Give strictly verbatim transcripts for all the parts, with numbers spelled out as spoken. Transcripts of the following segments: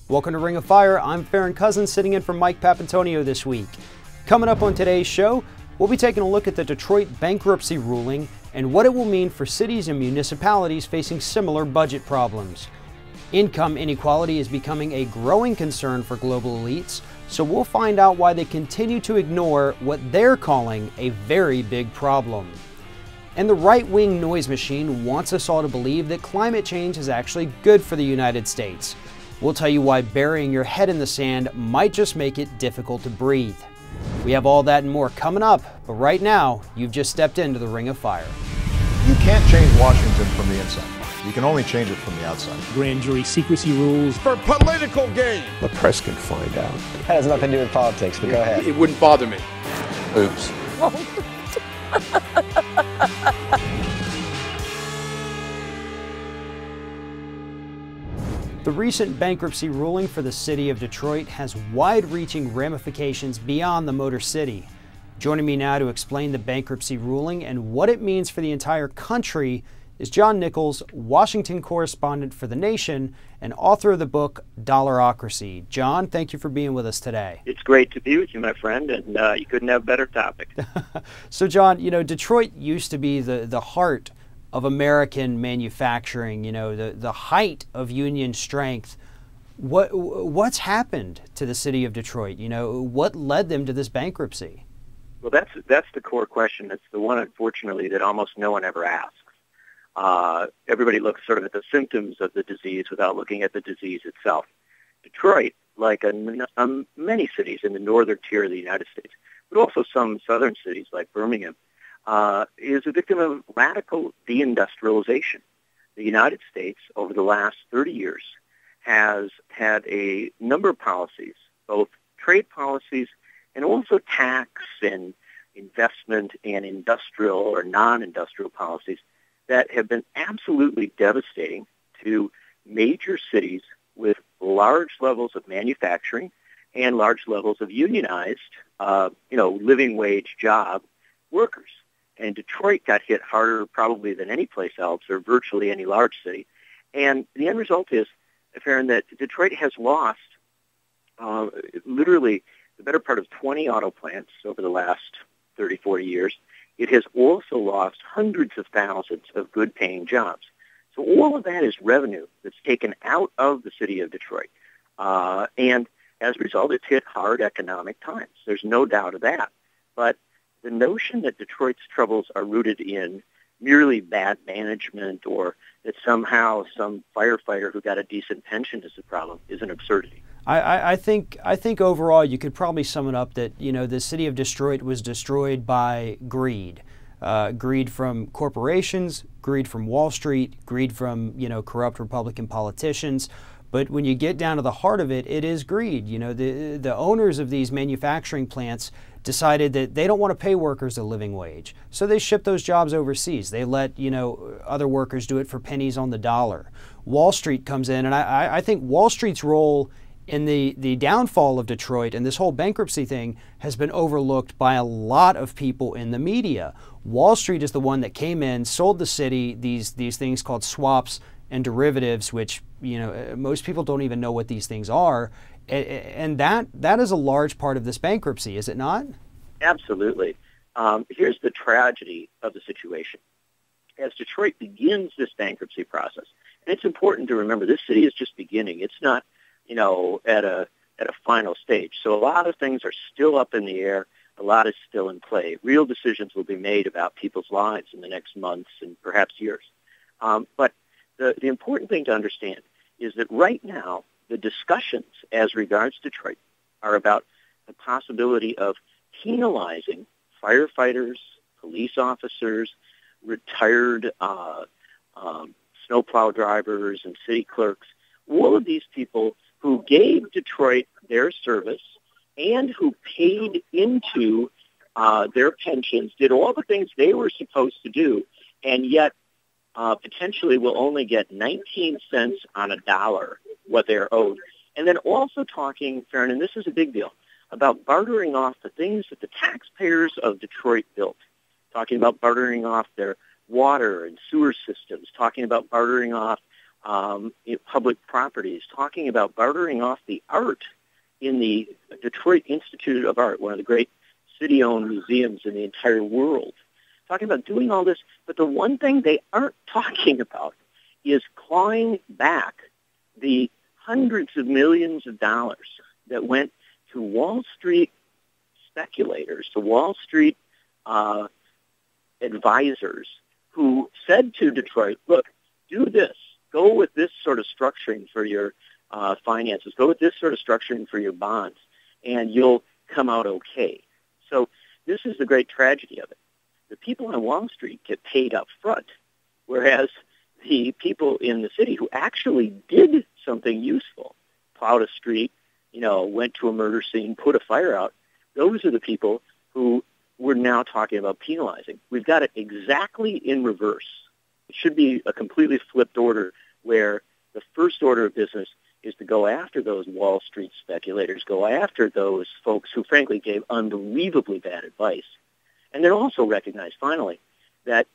Welcome to Ring of Fire. I'm Farron Cousins, sitting in for Mike Papantonio this week. Coming up on today's show, we'll be taking a look at the Detroit bankruptcy ruling and what it will mean for cities and municipalities facing similar budget problems. Income inequality is becoming a growing concern for global elites, so we'll find out why they continue to ignore what they're calling a very big problem. And the right-wing noise machine wants us all to believe that climate change is actually good for the United States. We'll tell you why burying your head in the sand might just make it difficult to breathe. We have all that and more coming up, but right now, you've just stepped into the Ring of Fire. You can't change Washington from the inside. You can only change it from the outside. Grand jury secrecy rules. For political gain. The press can find out. That has nothing to do with politics, but go ahead. It wouldn't bother me. Oops. The recent bankruptcy ruling for the city of Detroit has wide-reaching ramifications beyond the Motor City. Joining me now to explain the bankruptcy ruling and what it means for the entire country is John Nichols, Washington correspondent for The Nation and author of the book Dollarocracy. John, thank you for being with us today. It's great to be with you, my friend, and uh, you couldn't have a better topic. So, John, you know, Detroit used to be the, the heart of American manufacturing, you know, the, the height of union strength. What what's happened to the city of Detroit? You know, what led them to this bankruptcy? Well, that's that's the core question. It's the one, unfortunately, that almost no one ever asks. Uh, everybody looks sort of at the symptoms of the disease without looking at the disease itself. Detroit, like a, um, many cities in the northern tier of the United States, but also some southern cities like Birmingham, Uh, is a victim of radical deindustrialization. The United States, over the last thirty years, has had a number of policies, both trade policies and also tax and investment and industrial or non-industrial policies that have been absolutely devastating to major cities with large levels of manufacturing and large levels of unionized, uh, you know, living wage job workers. And Detroit got hit harder probably than any place else or virtually any large city. And the end result is, Farron, that Detroit has lost uh, literally the better part of twenty auto plants over the last thirty, forty years. It has also lost hundreds of thousands of good-paying jobs. So all of that is revenue that's taken out of the city of Detroit. Uh, and as a result, it's hit hard economic times. There's no doubt of that. But the notion that Detroit's troubles are rooted in merely bad management or that somehow some firefighter who got a decent pension is the problem is an absurdity. I, I, I think I think overall you could probably sum it up that, you know, the city of Detroit was destroyed by greed. Uh, greed from corporations, greed from Wall Street, greed from, you know, corrupt Republican politicians. But when you get down to the heart of it, it is greed. You know, the the owners of these manufacturing plants decided that they don't want to pay workers a living wage. So they ship those jobs overseas. They let, you know, other workers do it for pennies on the dollar. Wall Street comes in, and I, I think Wall Street's role in the, the downfall of Detroit and this whole bankruptcy thing has been overlooked by a lot of people in the media. Wall Street is the one that came in, sold the city these, these things called swaps and derivatives, which, you know, most people don't even know what these things are. And that that is a large part of this bankruptcy, is it not? Absolutely. Um, here's the tragedy of the situation. As Detroit begins this bankruptcy process, and it's important to remember this city is just beginning. It's not, you know, at a at a final stage. So a lot of things are still up in the air. A lot is still in play. Real decisions will be made about people's lives in the next months and perhaps years. Um, but the, the important thing to understand is that right now, the discussions as regards Detroit are about the possibility of penalizing firefighters, police officers, retired uh, um, snowplow drivers, and city clerks, all of these people who gave Detroit their service and who paid into uh, their pensions, did all the things they were supposed to do, and yet uh, potentially will only get nineteen cents on a dollar what they're owed. And then also talking, Farron, and this is a big deal, about bartering off the things that the taxpayers of Detroit built, talking about bartering off their water and sewer systems, talking about bartering off um, you know, public properties, talking about bartering off the art in the Detroit Institute of Art, one of the great city-owned museums in the entire world, talking about doing all this. But the one thing they aren't talking about is clawing back the hundreds of millions of dollars that went to Wall Street speculators, to Wall Street uh, advisors who said to Detroit, look, do this. Go with this sort of structuring for your uh, finances. Go with this sort of structuring for your bonds, and you'll come out okay. So this is the great tragedy of it. The people on Wall Street get paid up front, whereas the people in the city who actually did something useful, plowed a street, you know, went to a murder scene, put a fire out, those are the people who we're now talking about penalizing. We've got it exactly in reverse. It should be a completely flipped order where the first order of business is to go after those Wall Street speculators, go after those folks who frankly gave unbelievably bad advice. And then also recognize, finally, that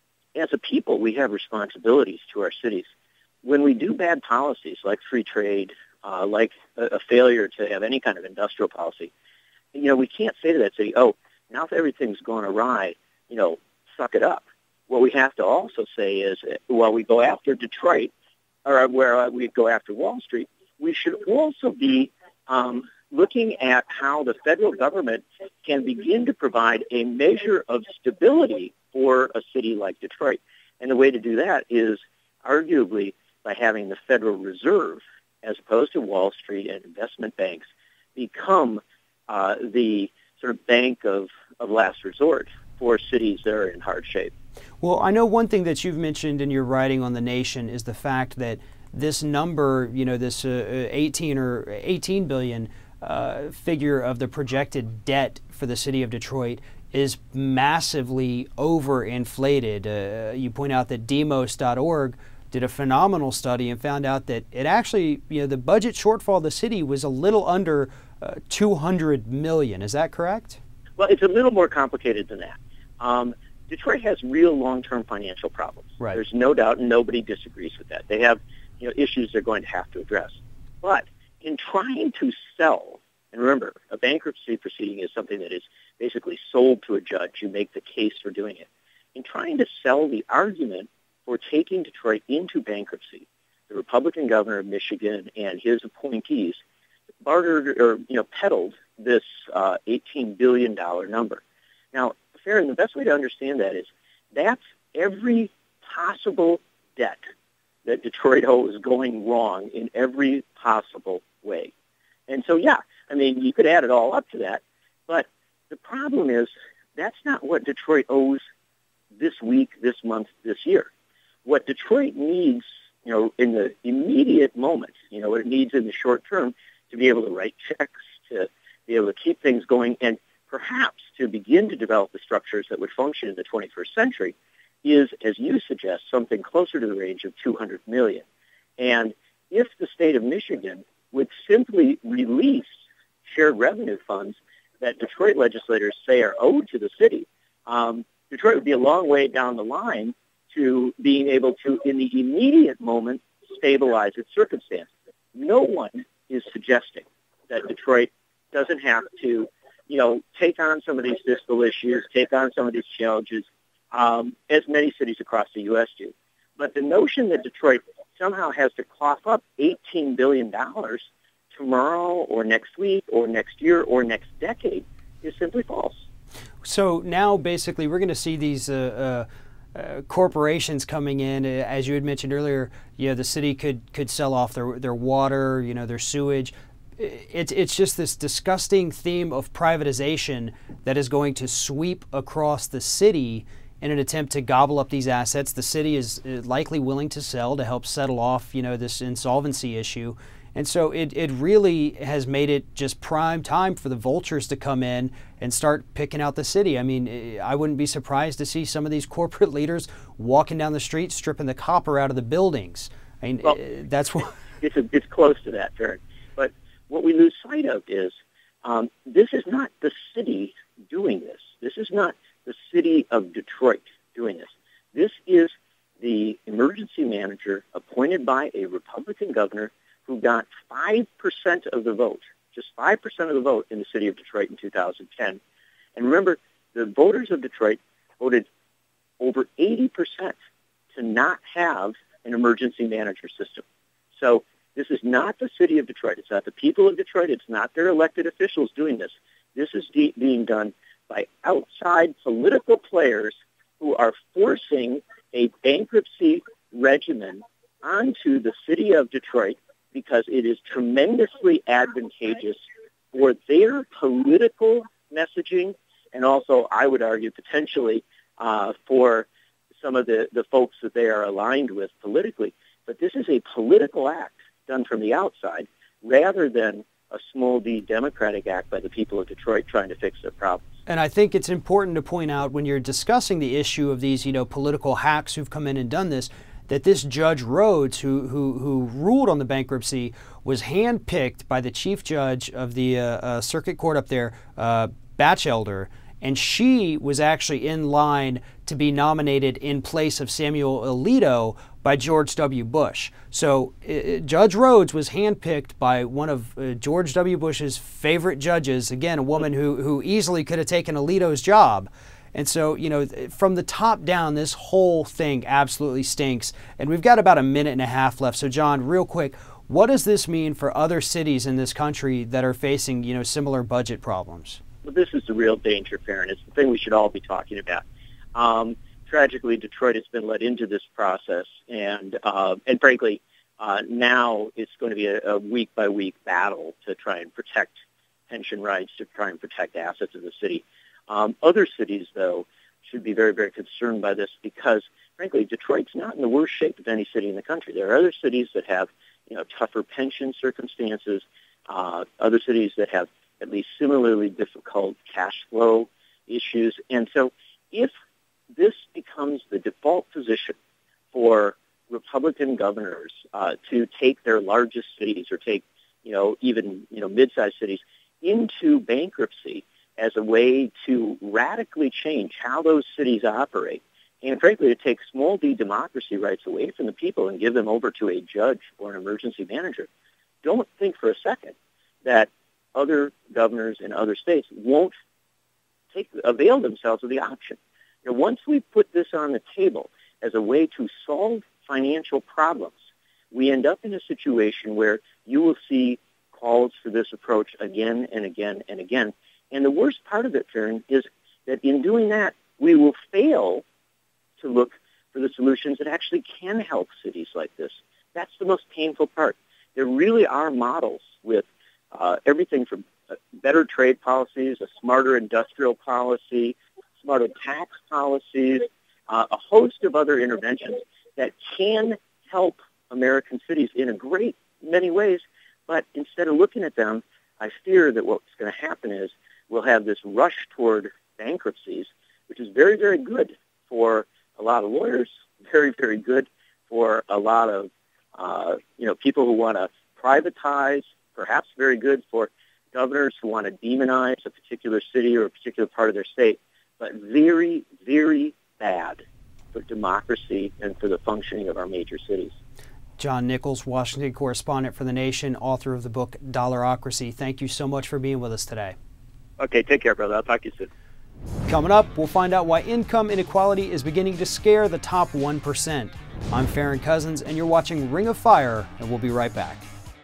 as a people, we have responsibilities to our cities. When we do bad policies like free trade, uh, like a, a failure to have any kind of industrial policy, you know, we can't say to that city, oh, now that everything's gone awry, you know, suck it up. What we have to also say is, while we go after Detroit, or where we go after Wall Street, we should also be um, looking at how the federal government can begin to provide a measure of stability for a city like Detroit. And the way to do that is arguably by having the Federal Reserve, as opposed to Wall Street and investment banks, become uh, the sort of bank of, of last resort for cities that are in hard shape. Well, I know one thing that you've mentioned in your writing on The Nation is the fact that this number, you know, this uh, eighteen or eighteen billion uh, figure of the projected debt for the city of Detroit is massively overinflated. Uh, you point out that demos dot org did a phenomenal study and found out that it actually, you know, the budget shortfall of the city was a little under uh, two hundred million. Is that correct? Well, it's a little more complicated than that. Um, Detroit has real long-term financial problems. Right. There's no doubt, and nobody disagrees with that. They have, you know, issues they're going to have to address. But in trying to sell, and remember, a bankruptcy proceeding is something that is basically sold to a judge. You make the case for doing it. In trying to sell the argument for taking Detroit into bankruptcy, the Republican governor of Michigan and his appointees bartered or, you know, peddled this uh, eighteen billion dollars number. Now, Farron, the best way to understand that is that's every possible debt that Detroit owes going wrong in every possible way. And so, yeah, I mean, you could add it all up to that, but the problem is that's not what Detroit owes this week, this month, this year. What Detroit needs, you know, in the immediate moment, you know, what it needs in the short term to be able to write checks, to be able to keep things going, and perhaps to begin to develop the structures that would function in the twenty-first century is, as you suggest, something closer to the range of two hundred million dollars. And if the state of Michigan would simply release shared revenue funds that Detroit legislators say are owed to the city, um, Detroit would be a long way down the line to being able to, in the immediate moment, stabilize its circumstances. No one is suggesting that Detroit doesn't have to, you know, take on some of these fiscal issues, take on some of these challenges, um, as many cities across the U S do. But the notion that Detroit somehow has to cough up eighteen billion dollars tomorrow or next week or next year or next decade is simply false. So now basically we're going to see these uh, uh, uh, corporations coming in. Uh, as you had mentioned earlier, you know, the city could, could sell off their, their water, you know, their sewage. It's it's just this disgusting theme of privatization that is going to sweep across the city in an attempt to gobble up these assets. The city is likely willing to sell to help settle off, you know, this insolvency issue. And so it, it really has made it just prime time for the vultures to come in and start picking out the city. I mean, I wouldn't be surprised to see some of these corporate leaders walking down the street, stripping the copper out of the buildings. I mean, well, that's what... It's, a, it's close to that, Jared. But what we lose sight of is um, this is not the city doing this. This is not the city of Detroit doing this. This is the emergency manager appointed by a Republican governor who got five percent of the vote, just five percent of the vote in the city of Detroit in two thousand ten. And remember, the voters of Detroit voted over eighty percent to not have an emergency manager system. So this is not the city of Detroit. It's not the people of Detroit. It's not their elected officials doing this. This is de- being done by outside political players who are forcing a bankruptcy regimen onto the city of Detroit because it is tremendously advantageous for their political messaging and also, I would argue, potentially uh, for some of the, the folks that they are aligned with politically. But this is a political act done from the outside rather than a small d democratic act by the people of Detroit trying to fix their problems. And I think it's important to point out when you're discussing the issue of these, you know, political hacks who've come in and done this, that this Judge Rhodes, who who, who ruled on the bankruptcy, was handpicked by the chief judge of the uh, uh, circuit court up there, uh, Batchelder, and she was actually in line to be nominated in place of Samuel Alito by George W. Bush. So uh, Judge Rhodes was handpicked by one of uh, George W. Bush's favorite judges, again, a woman who, who easily could have taken Alito's job. And so, you know, from the top down, this whole thing absolutely stinks. And we've got about a minute and a half left. So, John, real quick, what does this mean for other cities in this country that are facing, you know, similar budget problems? Well, this is the real danger, Farron. It's the thing we should all be talking about. Um, tragically, Detroit has been led into this process, and uh, and frankly, uh, now it's going to be a, a week-by-week battle to try and protect pension rights, to try and protect assets of the city. Um, other cities, though, should be very, very concerned by this because, frankly, Detroit's not in the worst shape of any city in the country. There are other cities that have, you know, tougher pension circumstances, uh, other cities that have at least similarly difficult cash flow issues. And so if this becomes the default position for Republican governors uh, to take their largest cities or take, you know, even, you know, mid-sized cities into bankruptcy as a way to radically change how those cities operate, and frankly to take small d democracy rights away from the people and give them over to a judge or an emergency manager, don't think for a second that other governors in other states won't take avail themselves of the option. You know, once we put this on the table as a way to solve financial problems, we end up in a situation where you will see calls for this approach again and again and again. And the worst part of it, Farron, is that in doing that, we will fail to look for the solutions that actually can help cities like this. That's the most painful part. There really are models with uh, everything from uh, better trade policies, a smarter industrial policy, smarter tax policies, uh, a host of other interventions that can help American cities in a great many ways. But instead of looking at them, I fear that what's going to happen is we'll have this rush toward bankruptcies, which is very, very good for a lot of lawyers, very, very good for a lot of, uh, you know, people who want to privatize, perhaps very good for governors who want to demonize a particular city or a particular part of their state, but very, very bad for democracy and for the functioning of our major cities. John Nichols, Washington correspondent for The Nation, author of the book Dollarocracy. Thank you so much for being with us today. Okay, take care, brother. I'll talk to you soon. Coming up, we'll find out why income inequality is beginning to scare the top one percent. I'm Farron Cousins, and you're watching Ring of Fire, and we'll be right back.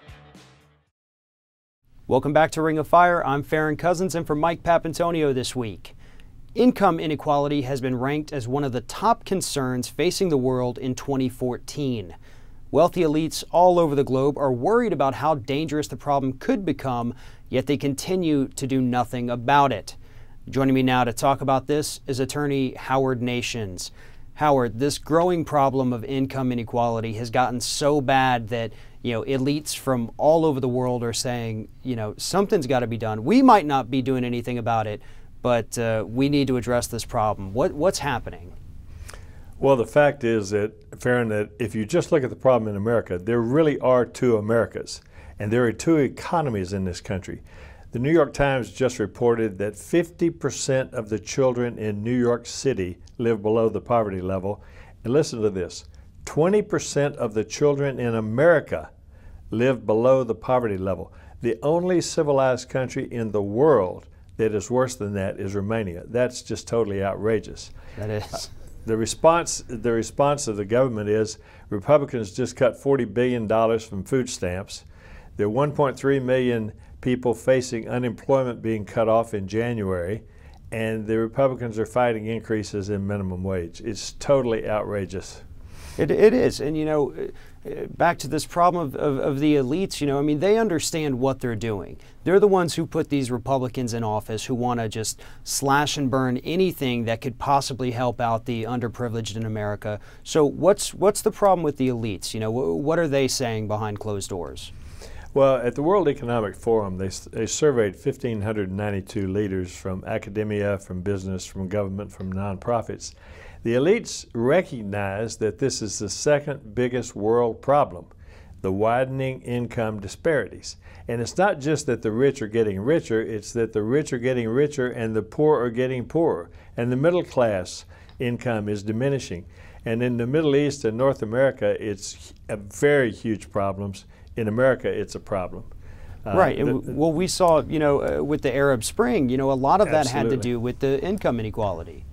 Welcome back to Ring of Fire. I'm Farron Cousins, and for Mike Papantonio this week. Income inequality has been ranked as one of the top concerns facing the world in twenty fourteen. Wealthy elites all over the globe are worried about how dangerous the problem could become, yet they continue to do nothing about it. Joining me now to talk about this is attorney Howard Nations. Howard, this growing problem of income inequality has gotten so bad that, you know, elites from all over the world are saying, you know, something's got to be done. We might not be doing anything about it, but uh, we need to address this problem. What, what's happening? Well, the fact is that, Farron, that if you just look at the problem in America, there really are two Americas, and there are two economies in this country. The New York Times just reported that fifty percent of the children in New York City live below the poverty level. And listen to this, twenty percent of the children in America live below the poverty level. The only civilized country in the world that is worse than that is Romania. That's just totally outrageous. That is. Uh, the response, the response of the government is Republicans just cut forty billion dollars from food stamps. There are one point three million people facing unemployment being cut off in January, and the Republicans are fighting increases in minimum wage. It's totally outrageous. It, it is. And, you know, back to this problem of, of, of the elites, you know, I mean, they understand what they're doing. They're the ones who put these Republicans in office who want to just slash and burn anything that could possibly help out the underprivileged in America. So what's what's the problem with the elites? You know, what are they saying behind closed doors? Well, at the World Economic Forum, they, they surveyed one thousand five hundred ninety-two leaders from academia, from business, from government, from nonprofits. The elites recognize that this is the second biggest world problem, the widening income disparities. And it's not just that the rich are getting richer, it's that the rich are getting richer and the poor are getting poorer. And the middle class income is diminishing. And in the Middle East and North America, it's a very huge problems. In America, it's a problem. Uh, right. The, well, we saw, you know, uh, with the Arab Spring, you know, a lot of that absolutely. had to do with the income inequality.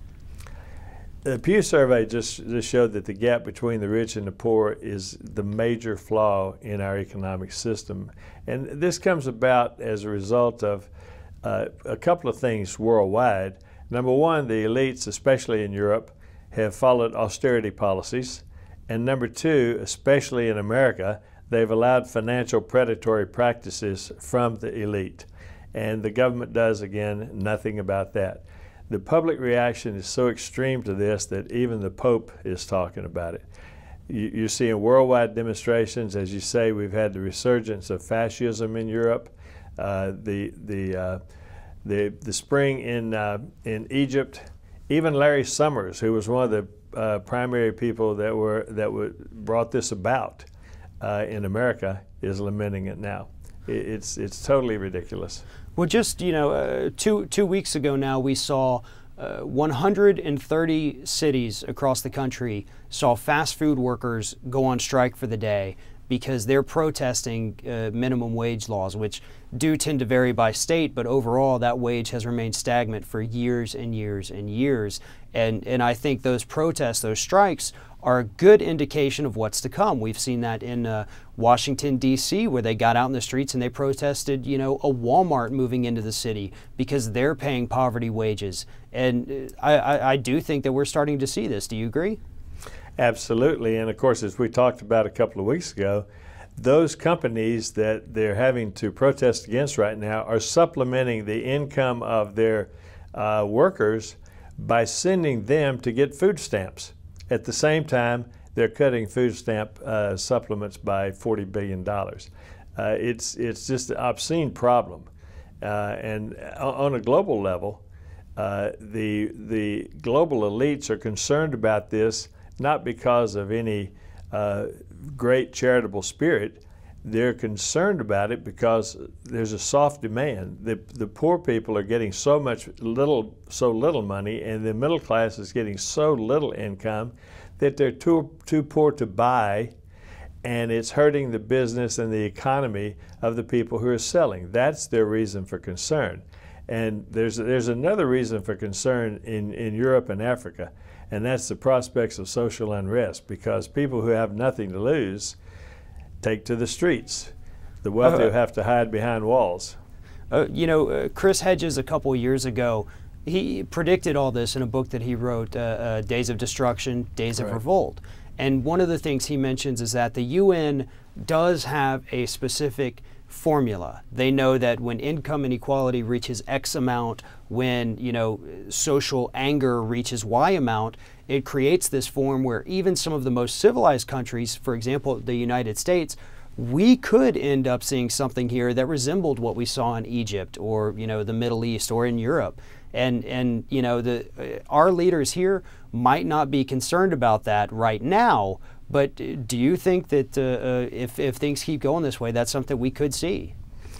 The Pew survey just, just showed that the gap between the rich and the poor is the major flaw in our economic system. And this comes about as a result of uh, a couple of things worldwide. Number one, the elites, especially in Europe, have followed austerity policies. And number two, especially in America, they've allowed financial predatory practices from the elite. And the government does, again, nothing about that. The public reaction is so extreme to this that even the Pope is talking about it. You, you're seeing worldwide demonstrations. As you say, we've had the resurgence of fascism in Europe. Uh, the, the, uh, the, the spring in, uh, in Egypt, even Larry Summers, who was one of the uh, primary people that, were, that were, brought this about uh, in America, is lamenting it now. It, it's, it's totally ridiculous. Well, just, you know, uh, two, two weeks ago now, we saw uh, one hundred thirty cities across the country saw fast food workers go on strike for the day because they're protesting uh, minimum wage laws, which do tend to vary by state, but overall that wage has remained stagnant for years and years and years. And, and I think those protests, those strikes, are a good indication of what's to come. We've seen that in uh, Washington, D C, where they got out in the streets and they protested, you know, a Walmart moving into the city because they're paying poverty wages. And I, I, I do think that we're starting to see this. Do you agree? Absolutely. And of course, as we talked about a couple of weeks ago, those companies that they're having to protest against right now are supplementing the income of their uh, workers by sending them to get food stamps. At the same time, they're cutting food stamp uh, supplements by forty billion dollars. Uh, it's, it's just an obscene problem. Uh, and on a global level, uh, the, the global elites are concerned about this not because of any uh, great charitable spirit. They're concerned about it because there's a soft demand. The, the poor people are getting so much little, so little money, and the middle class is getting so little income that they're too, too poor to buy, and it's hurting the business and the economy of the people who are selling. That's their reason for concern. And there's, there's another reason for concern in, in Europe and Africa, and that's the prospects of social unrest, because people who have nothing to lose take to the streets. The wealthy uh, have to hide behind walls. Uh, you know, uh, Chris Hedges a couple years ago, he predicted all this in a book that he wrote, uh, uh, Days of Destruction, Days of Right. Revolt. And one of the things he mentions is that the U N does have a specific formula. They know that when income inequality reaches X amount, when, you know, social anger reaches Y amount, it creates this form where even some of the most civilized countries, for example, the United States, we could end up seeing something here that resembled what we saw in Egypt or, you know, the Middle East or in Europe. And, and you know, the, uh, our leaders here might not be concerned about that right now, but do you think that uh, uh, if, if things keep going this way, that's something we could see?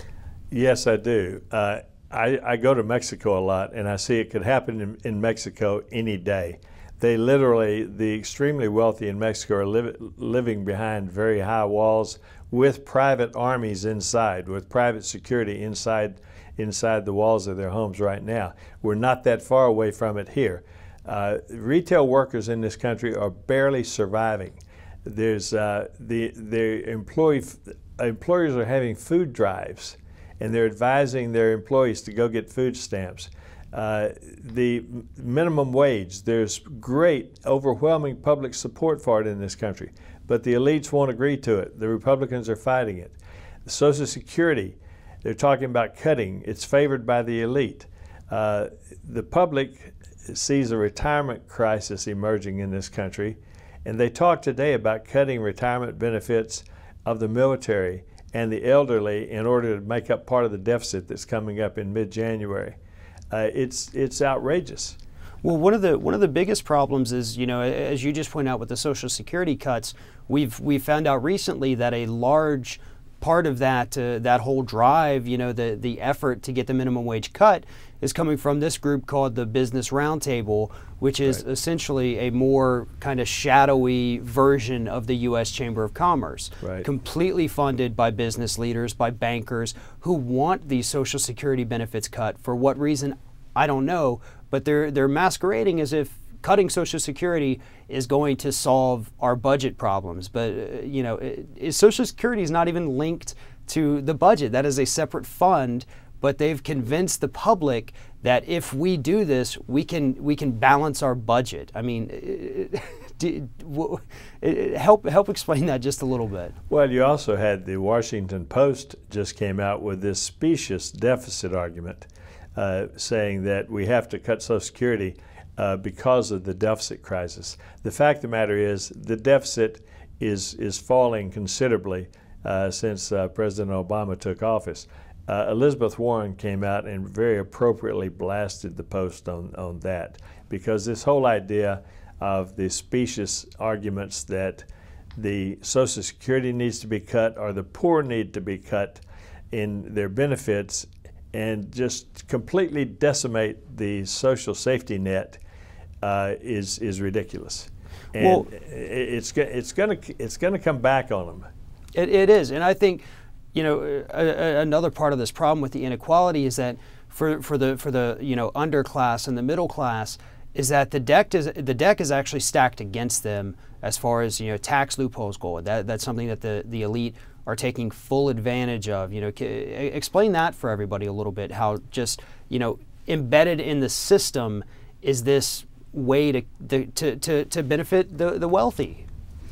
Yes, I do. Uh, I, I go to Mexico a lot, and I see it could happen in, in Mexico any day. they literally, the extremely wealthy in Mexico are li- living behind very high walls with private armies inside, with private security inside inside the walls of their homes right now. We're not that far away from it here. Uh, retail workers in this country are barely surviving. There's uh, the the employee employers are having food drives, and they're advising their employees to go get food stamps. Uh, the minimum wage, there's great, overwhelming public support for it in this country, but the elites won't agree to it. The Republicans are fighting it. Social Security, they're talking about cutting. It's favored by the elite. Uh, the public sees a retirement crisis emerging in this country, and they talk today about cutting retirement benefits of the military and the elderly in order to make up part of the deficit that's coming up in mid-January. Uh, it's it's outrageous. Well, one of the one of the biggest problems is, you know, as you just point out with the Social Security cuts, we've we found out recently that a large part of that uh, that whole drive, you know, the the effort to get the minimum wage cut is coming from this group called the Business Roundtable, which is right. essentially a more kind of shadowy version of the U S Chamber of Commerce, right. completely funded by business leaders, by bankers who want these Social Security benefits cut. For what reason, I don't know, but they're they're masquerading as if cutting Social Security is going to solve our budget problems. But uh, you know, it, it, Social Security is not even linked to the budget. That is a separate fund. But they've convinced the public that if we do this, we can we can balance our budget. I mean, do, help help explain that just a little bit. Well, you also had the Washington Post just came out with this specious deficit argument, uh, saying that we have to cut Social Security uh, because of the deficit crisis. The fact of the matter is, the deficit is is falling considerably uh, since uh, President Obama took office. Uh, Elizabeth Warren came out and very appropriately blasted the Post on, on that, because this whole idea of the specious arguments that the Social Security needs to be cut or the poor need to be cut in their benefits and just completely decimate the social safety net uh, is is ridiculous. And well, it's it's going to it's going to come back on them. It, it is, and I think. You know, a, a, another part of this problem with the inequality is that for for the for the you know underclass and the middle class is that the deck is the deck is actually stacked against them as far as you know tax loopholes go. That that's something that the the elite are taking full advantage of. You know, explain that for everybody a little bit. How just you know embedded in the system is this way to to to, to benefit the the wealthy.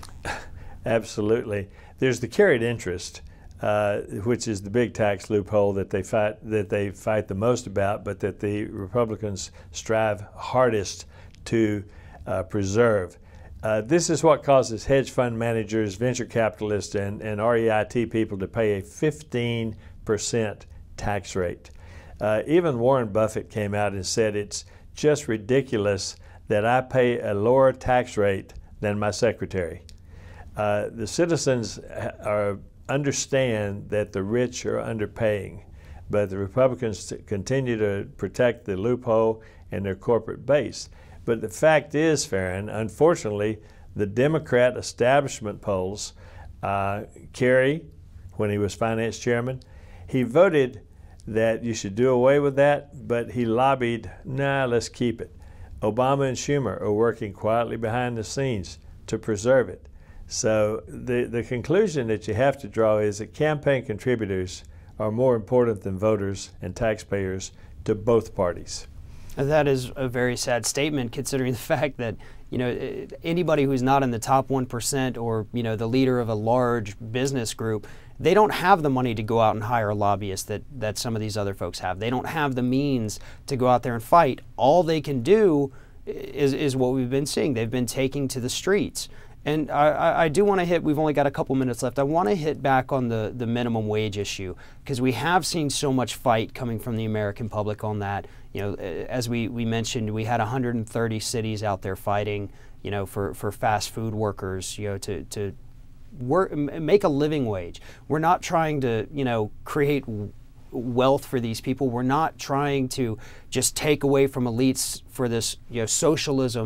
Absolutely, there's the carried interest. Uh, which is the big tax loophole that they fight that they fight the most about, but that the Republicans strive hardest to uh, preserve. Uh, this is what causes hedge fund managers, venture capitalists, and, and R E I T people to pay a fifteen percent tax rate. Uh, even Warren Buffett came out and said it's just ridiculous that I pay a lower tax rate than my secretary. Uh, the citizens are understand that the rich are underpaying, but the Republicans continue to protect the loophole and their corporate base. But the fact is, Farron, unfortunately, the Democrat establishment polls, uh, Kerry, when he was finance chairman, he voted that you should do away with that, but he lobbied, nah, let's keep it. Obama and Schumer are working quietly behind the scenes to preserve it. So the, the conclusion that you have to draw is that campaign contributors are more important than voters and taxpayers to both parties. That is a very sad statement, considering the fact that you know anybody who's not in the top one percent or you know the leader of a large business group, they don't have the money to go out and hire lobbyists that, that some of these other folks have. They don't have the means to go out there and fight. All they can do is, is what we've been seeing. They've been taking to the streets. And I, I do want to hit, we've only got a couple minutes left, I want to hit back on the, the minimum wage issue, because we have seen so much fight coming from the American public on that. You know, as we, we mentioned, we had one hundred thirty cities out there fighting, you know, for, for fast food workers, you know, to, to work, make a living wage. We're not trying to, you know, create wealth for these people. We're not trying to just take away from elites for this, you know, socialism.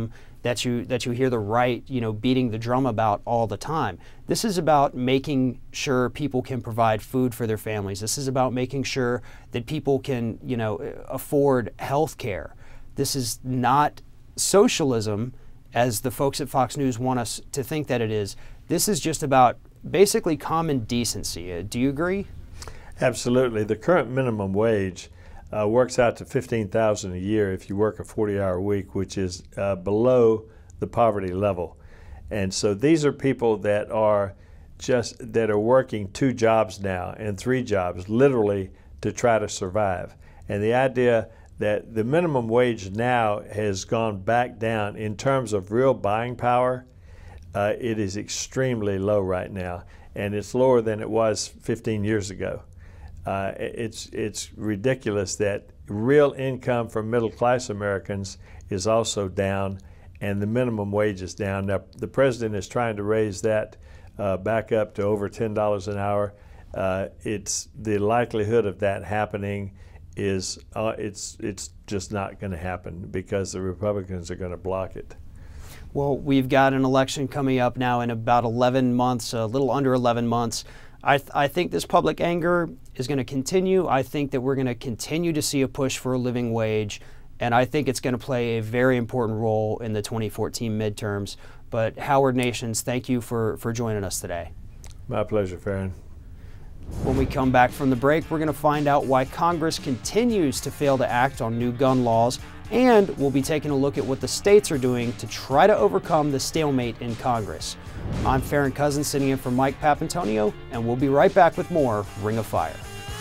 that you that you hear the right, you know, beating the drum about all the time. This is about making sure people can provide food for their families. This is about making sure that people can, you know, afford health care. This is not socialism, as the folks at Fox News want us to think that it is. This is just about basically common decency. Uh, do you agree? Absolutely. The current minimum wage Uh, works out to fifteen thousand dollars a year if you work a forty hour week, which is uh, below the poverty level. And so these are people that are just that are working two jobs now and three jobs literally to try to survive. And the idea that the minimum wage now has gone back down in terms of real buying power, uh, it is extremely low right now, and it's lower than it was fifteen years ago. Uh, it's it's ridiculous that real income for middle class Americans is also down, and the minimum wage is down. Now, the president is trying to raise that uh, back up to over ten dollars an hour. Uh, it's the likelihood of that happening is uh, it's it's just not going to happen because the Republicans are going to block it. Well, we've got an election coming up now in about eleven months, a little under eleven months. I, th- I think this public anger is going to continue. I think that we're going to continue to see a push for a living wage, and I think it's going to play a very important role in the twenty fourteen midterms. But Howard Nations, thank you for, for joining us today. My pleasure, Farron. When we come back from the break, we're going to find out why Congress continues to fail to act on new gun laws, and we'll be taking a look at what the states are doing to try to overcome the stalemate in Congress. I'm Farron Cousins, sitting in for Mike Papantonio, and we'll be right back with more Ring of Fire.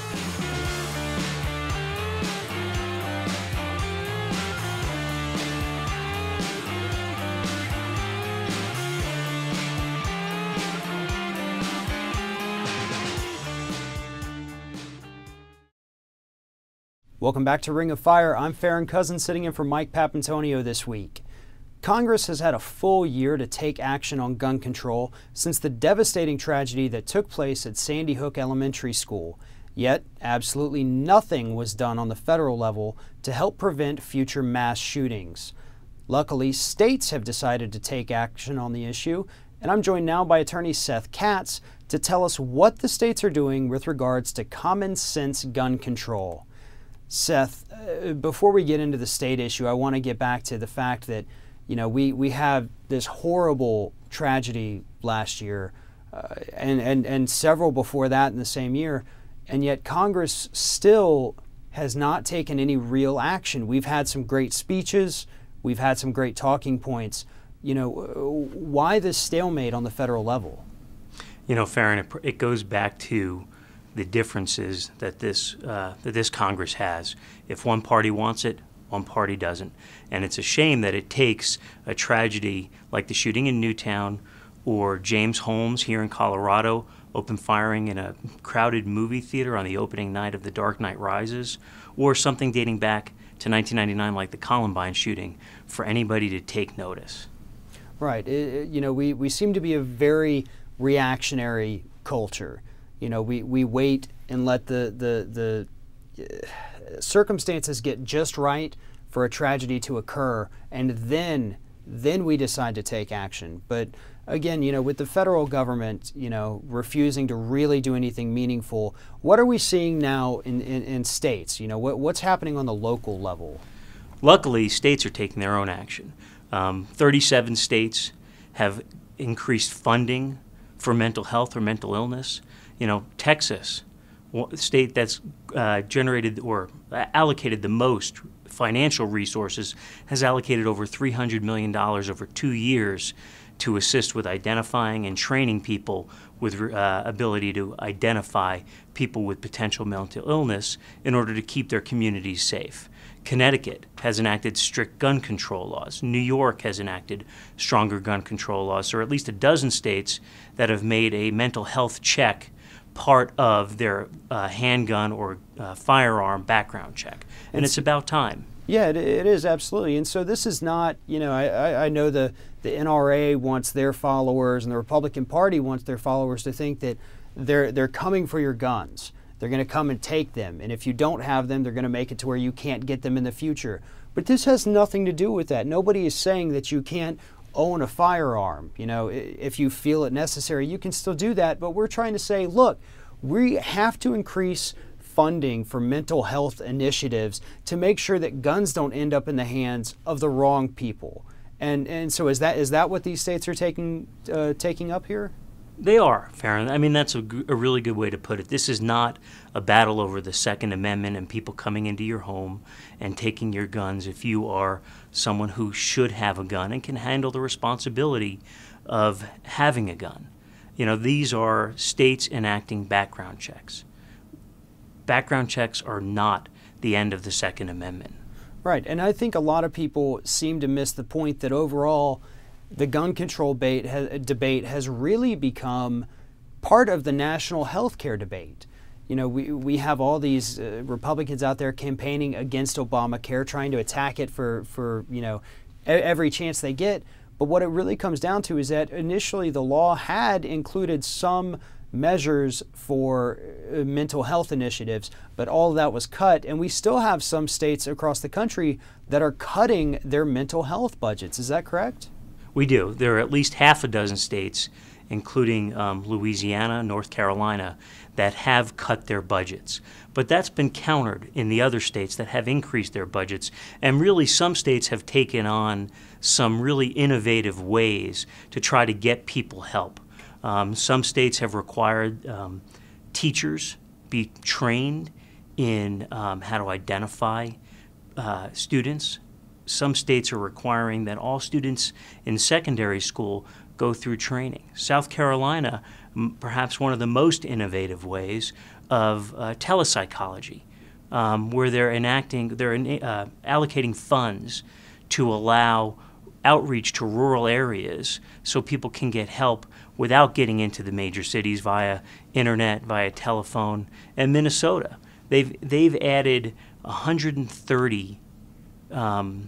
Welcome back to Ring of Fire. I'm Farron Cousins, sitting in for Mike Papantonio this week. Congress has had a full year to take action on gun control since the devastating tragedy that took place at Sandy Hook Elementary School. Yet, absolutely nothing was done on the federal level to help prevent future mass shootings. Luckily, states have decided to take action on the issue, and I'm joined now by attorney Seth Katz to tell us what the states are doing with regards to common sense gun control. Seth, uh, before we get into the state issue, I want to get back to the fact that You know, we, we have this horrible tragedy last year uh, and, and, and several before that in the same year, and yet Congress still has not taken any real action. We've had some great speeches, we've had some great talking points. You know, why this stalemate on the federal level? You know, Farron, it, it goes back to the differences that this, uh, that this Congress has. If one party wants it, one party doesn't. And it's a shame that it takes a tragedy like the shooting in Newtown or James Holmes here in Colorado, open firing in a crowded movie theater on the opening night of The Dark Knight Rises, or something dating back to nineteen ninety-nine like the Columbine shooting, for anybody to take notice. Right. It, it, you know, we, we seem to be a very reactionary culture. You know, we, we wait and let the, the, the uh, circumstances get just right for a tragedy to occur, and then then we decide to take action. But again, you know, with the federal government, you know, refusing to really do anything meaningful, what are we seeing now in, in, in states? You know, what, what's happening on the local level? Luckily, states are taking their own action. Um, thirty-seven states have increased funding for mental health or mental illness. You know, Texas, a state that's uh, generated or allocated the most financial resources, has allocated over three hundred million dollars over two years to assist with identifying and training people with uh, ability to identify people with potential mental illness in order to keep their communities safe. Connecticut has enacted strict gun control laws. New York has enacted stronger gun control laws, or at least a dozen states that have made a mental health check part of their uh, handgun or uh, firearm background check. And it's, it's about time. Yeah, it, it is, absolutely. And so this is not, you know, I, I know the, the N R A wants their followers and the Republican Party wants their followers to think that they're, they're coming for your guns, they're going to come and take them. And if you don't have them, they're going to make it to where you can't get them in the future. But this has nothing to do with that. Nobody is saying that you can't own a firearm. You know, if you feel it necessary, you can still do that. But we're trying to say, look, we have to increase funding for mental health initiatives to make sure that guns don't end up in the hands of the wrong people. And and so is that is that what these states are taking uh, taking up here? They are, Farron. I mean, that's a, g- a really good way to put it. This is not a battle over the Second Amendment and people coming into your home and taking your guns if you are someone who should have a gun and can handle the responsibility of having a gun. You know, these are states enacting background checks. Background checks are not the end of the Second Amendment. Right, and I think a lot of people seem to miss the point that overall the gun control debate has, debate has really become part of the national health care debate. You know, we, we have all these uh, Republicans out there campaigning against Obamacare, trying to attack it for, for you know, every chance they get. But what it really comes down to is that initially the law had included some measures for uh, mental health initiatives, but all of that was cut, and we still have some states across the country that are cutting their mental health budgets. Is that correct? We do. There are at least half a dozen states, including um, Louisiana, North Carolina, that have cut their budgets. But that's been countered in the other states that have increased their budgets, and really some states have taken on some really innovative ways to try to get people help. Um, some states have required um, teachers be trained in um, how to identify uh, students. Some states are requiring that all students in secondary school go through training. South Carolina, m- perhaps one of the most innovative ways of uh, telepsychology, um, where they're enacting, they're in, uh, allocating funds to allow outreach to rural areas so people can get help without getting into the major cities via internet, via telephone. And Minnesota, they've they've added one hundred thirty um,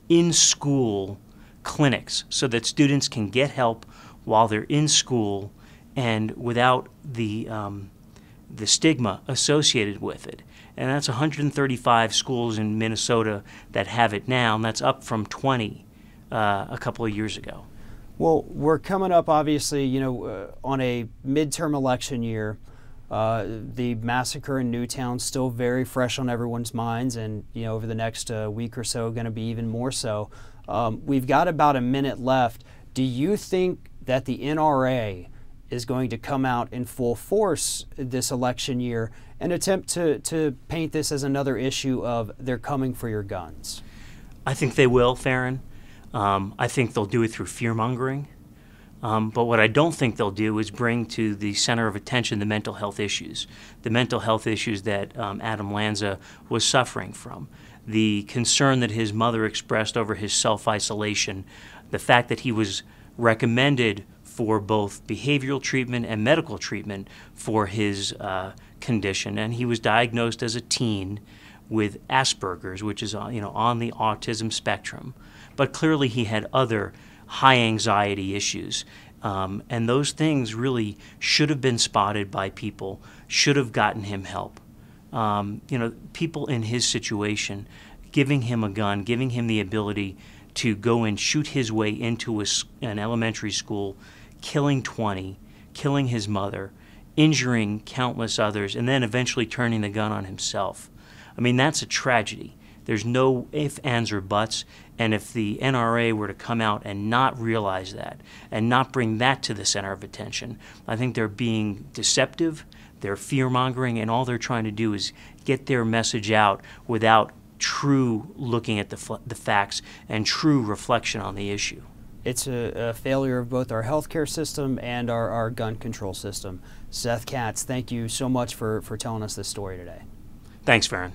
in-school clinics so that students can get help while they're in school and without the um, the stigma associated with it. And that's one hundred thirty-five schools in Minnesota that have it now, and that's up from twenty uh, a couple of years ago. Well, we're coming up, obviously, you know, uh, on a midterm election year. Uh, the massacre in Newtown still very fresh on everyone's minds, and you know, over the next uh, week or so, going to be even more so. Um, we've got about a minute left. Do you think that the N R A is going to come out in full force this election year and attempt to to paint this as another issue of they're coming for your guns? I think they will, Farron. Um, I think they'll do it through fear-mongering. Um, but what I don't think they'll do is bring to the center of attention the mental health issues, the mental health issues that um, Adam Lanza was suffering from, the concern that his mother expressed over his self-isolation, the fact that he was recommended for both behavioral treatment and medical treatment for his uh, condition, and he was diagnosed as a teen with Asperger's, which is uh, you know on the autism spectrum. But clearly he had other high anxiety issues. Um, and those things really should have been spotted by people, should have gotten him help. Um, you know, people in his situation, giving him a gun, giving him the ability to go and shoot his way into a, an elementary school, killing twenty, killing his mother, injuring countless others, and then eventually turning the gun on himself. I mean, that's a tragedy. There's no ifs, ands, or buts. And if the N R A were to come out and not realize that and not bring that to the center of attention, I think they're being deceptive, they're fear-mongering, and all they're trying to do is get their message out without true looking at the, f- the facts and true reflection on the issue. It's a, a failure of both our healthcare system and our, our gun control system. Seth Katz, thank you so much for, for telling us this story today. Thanks, Farron.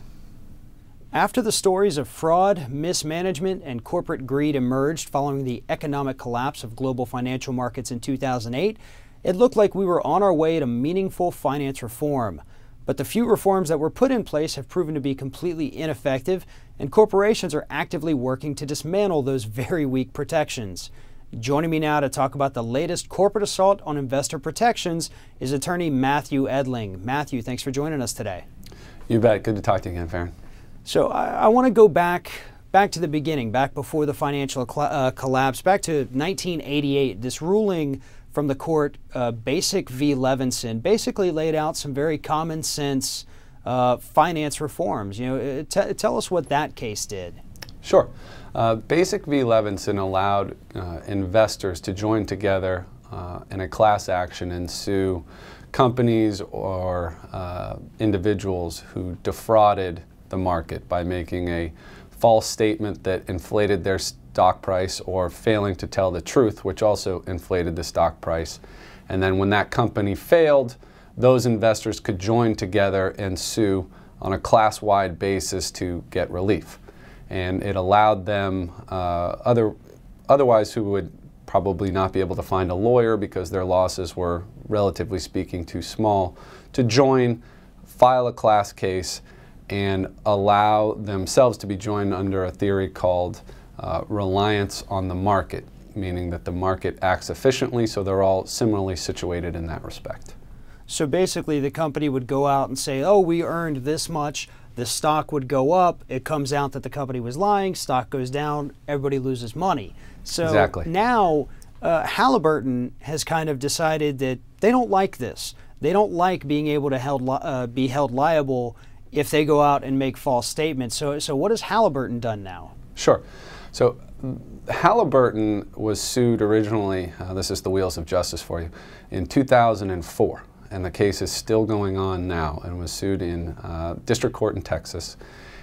After the stories of fraud, mismanagement, and corporate greed emerged following the economic collapse of global financial markets in two thousand eight, it looked like we were on our way to meaningful finance reform. But the few reforms that were put in place have proven to be completely ineffective, and corporations are actively working to dismantle those very weak protections. Joining me now to talk about the latest corporate assault on investor protections is attorney Matthew Edling. Matthew, thanks for joining us today. You bet. Good to talk to you again, Farron. So I, I want to go back back to the beginning, back before the financial uh, collapse, back to nineteen eighty-eight. This ruling from the court, uh, Basic v. Levinson, basically laid out some very common sense uh, finance reforms. You know, t- tell us what that case did. Sure. Uh, Basic v. Levinson allowed uh, investors to join together uh, in a class action and sue companies or uh, individuals who defrauded the market by making a false statement that inflated their stock price or failing to tell the truth, which also inflated the stock price. And then when that company failed, those investors could join together and sue on a class-wide basis to get relief. And it allowed them, uh, other, otherwise who would probably not be able to find a lawyer because their losses were, relatively speaking, too small, to join, file a class case, and allow themselves to be joined under a theory called uh, reliance on the market, meaning that the market acts efficiently, so they're all similarly situated in that respect. So basically the company would go out and say, oh, we earned this much. The stock would go up. It comes out that the company was lying. Stock goes down. Everybody loses money. So exactly. now uh, Halliburton has kind of decided that they don't like this. They don't like being able to held li- uh, be held liable if they go out and make false statements. So, so what has Halliburton done now? Sure. So Halliburton was sued originally, uh, this is the wheels of justice for you, in two thousand four. And the case is still going on now and was sued in uh, district court in Texas.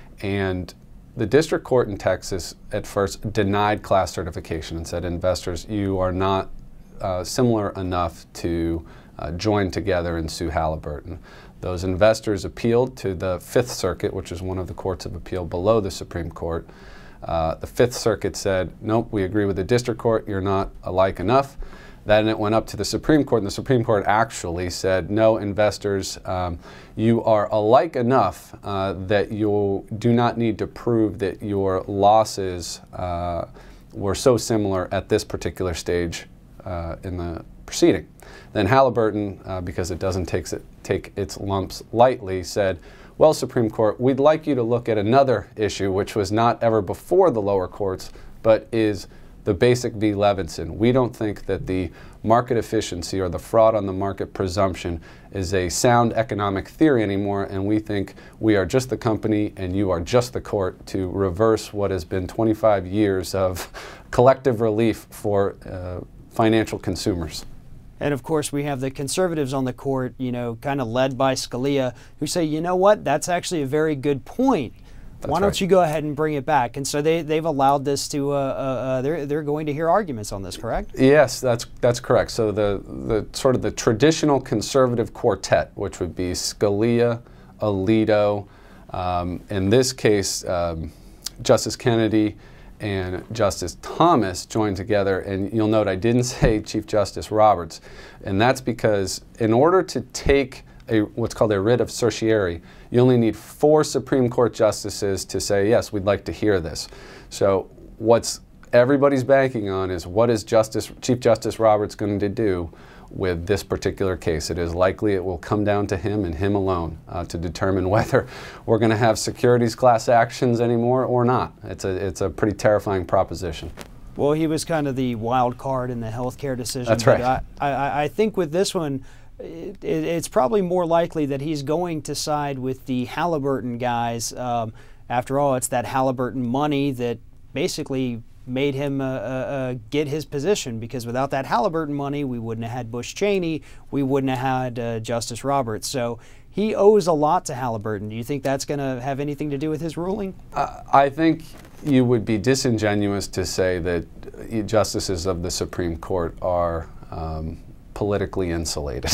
And the district court in Texas at first denied class certification and said, investors, you are not uh, similar enough to uh, join together and sue Halliburton. Those investors appealed to the Fifth Circuit, which is one of the courts of appeal below the Supreme Court. Uh, the Fifth Circuit said, nope, we agree with the district court, you're not alike enough. Then it went up to the Supreme Court, and the Supreme Court actually said, no, investors, um, you are alike enough uh, that you do not need to prove that your losses uh, were so similar at this particular stage uh, in the proceeding. Then Halliburton, uh, because it doesn't take, take its lumps lightly, said, well, Supreme Court, we'd like you to look at another issue, which was not ever before the lower courts, but is the Basic v. Levinson. We don't think that the market efficiency or the fraud on the market presumption is a sound economic theory anymore, and we think we are just the company and you are just the court to reverse what has been twenty-five years of collective relief for uh, financial consumers. And of course, we have the conservatives on the court, you know, kind of led by Scalia, who say, you know what, that's actually a very good point. That's Why don't right. you go ahead and bring it back? And so they, they've allowed this to, uh, uh, they're, they're going to hear arguments on this, correct? Yes, that's, that's correct. So the, the sort of the traditional conservative quartet, which would be Scalia, Alito, um, in this case, um, Justice Kennedy and Justice Thomas joined together, and you'll note I didn't say Chief Justice Roberts, and that's because in order to take a, what's called a writ of certiorari, you only need four Supreme Court justices to say, yes, we'd like to hear this. So what's everybody's banking on is what is Justice, Chief Justice Roberts going to do with this particular case. It is likely it will come down to him and him alone uh, to determine whether we're going to have securities class actions anymore or not. It's a, it's a pretty terrifying proposition. Well, he was kind of the wild card in the healthcare decision. That's right. But I, I, I think with this one, It, it, it's probably more likely that he's going to side with the Halliburton guys. Um, after all, it's that Halliburton money that basically made him uh, uh, get his position, because without that Halliburton money, we wouldn't have had Bush Cheney, we wouldn't have had uh, Justice Roberts. So he owes a lot to Halliburton. Do you think that's going to have anything to do with his ruling? Uh, I think you would be disingenuous to say that justices of the Supreme Court are um, politically insulated.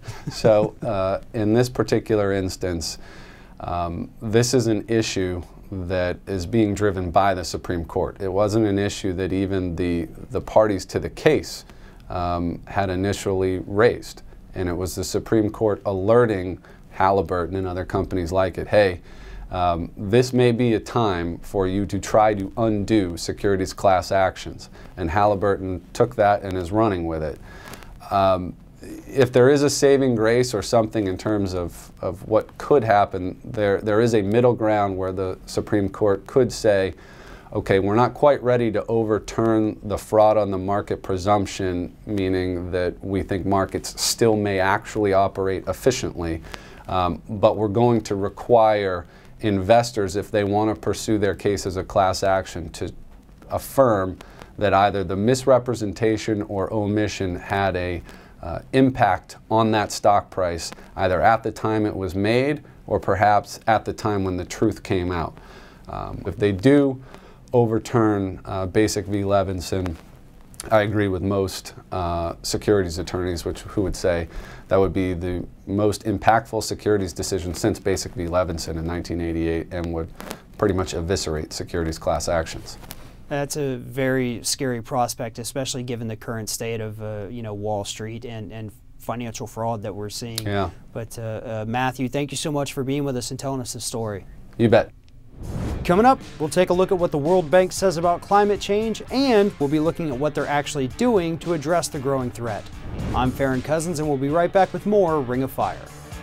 So uh, in this particular instance, um, this is an issue that is being driven by the Supreme Court. It wasn't an issue that even the, the parties to the case um, had initially raised. And it was the Supreme Court alerting Halliburton and other companies like it, hey, Um, this may be a time for you to try to undo securities class actions, and Halliburton took that and is running with it. Um, if there is a saving grace or something in terms of, of what could happen, there, there is a middle ground where the Supreme Court could say, okay, we're not quite ready to overturn the fraud on the market presumption, meaning that we think markets still may actually operate efficiently, um, but we're going to require investors, if they want to pursue their case as a class action, to affirm that either the misrepresentation or omission had a uh, impact on that stock price, either at the time it was made or perhaps at the time when the truth came out. Um, if they do overturn uh, Basic v. Levinson, I agree with most uh, securities attorneys, which who would say that would be the most impactful securities decision since Basic v. Levinson in nineteen eighty-eight, and would pretty much eviscerate securities class actions. That's a very scary prospect, especially given the current state of uh, you know, Wall Street and, and financial fraud that we're seeing. Yeah. But uh, uh, Matthew, thank you so much for being with us and telling us the story. You bet. Coming up, we'll take a look at what the World Bank says about climate change, and we'll be looking at what they're actually doing to address the growing threat. I'm Farron Cousins, and we'll be right back with more Ring of Fire.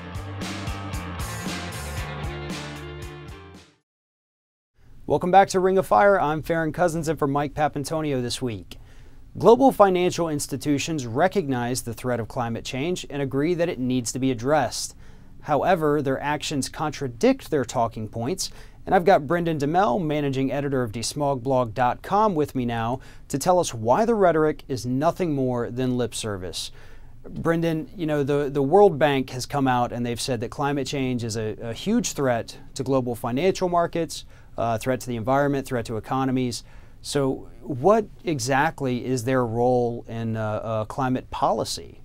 Welcome back to Ring of Fire. I'm Farron Cousins, and for Mike Papantonio this week. Global financial institutions recognize the threat of climate change and agree that it needs to be addressed. However, their actions contradict their talking points, and I've got Brendan DeMelle, managing editor of de smog blog dot com, with me now to tell us why the rhetoric is nothing more than lip service. Brendan, you know, the, the World Bank has come out and they've said that climate change is a, a huge threat to global financial markets, uh, threat to the environment, threat to economies. So what exactly is their role in uh, uh, climate policy?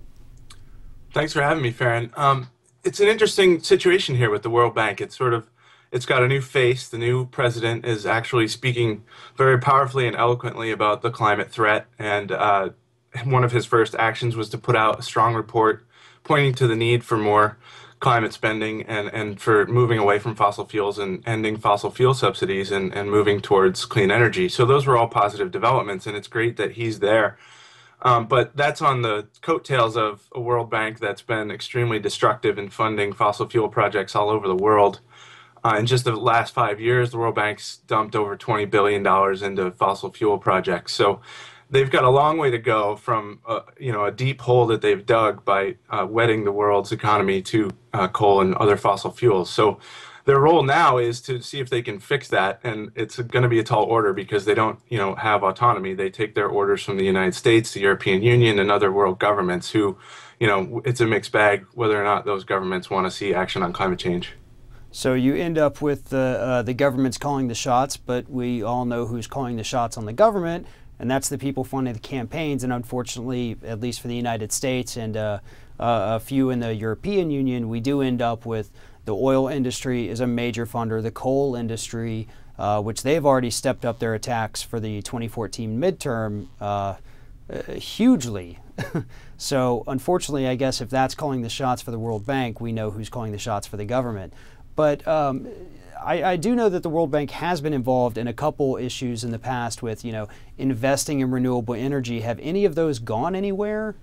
Thanks for having me, Farron. Um, it's an interesting situation here with the World Bank. It's sort of It's got a new face. The new president is actually speaking very powerfully and eloquently about the climate threat. And uh, one of his first actions was to put out a strong report pointing to the need for more climate spending and, and for moving away from fossil fuels and ending fossil fuel subsidies and, and moving towards clean energy. So those were all positive developments, and it's great that he's there. Um, but that's on the coattails of a World Bank that's been extremely destructive in funding fossil fuel projects all over the world. Uh, in just the last five years, the World Bank's dumped over twenty billion dollars into fossil fuel projects. So they've got a long way to go from uh, you know, a deep hole that they've dug by uh, wedding the world's economy to uh, coal and other fossil fuels. So their role now is to see if they can fix that, and it's going to be a tall order because they don't you know, have autonomy. They take their orders from the United States, the European Union, and other world governments who, you know, it's a mixed bag whether or not those governments want to see action on climate change. So you end up with uh, uh, the government's calling the shots, but we all know who's calling the shots on the government, and that's the people funding the campaigns. And unfortunately, at least for the United States and uh, uh, a few in the European Union, we do end up with the oil industry is a major funder, the coal industry, uh, which they've already stepped up their attacks for the twenty fourteen midterm uh, uh, hugely. So unfortunately, I guess if that's calling the shots for the World Bank, we know who's calling the shots for the government. But um, I, I do know that the World Bank has been involved in a couple issues in the past with, you know, investing in renewable energy. Have any of those gone anywhere?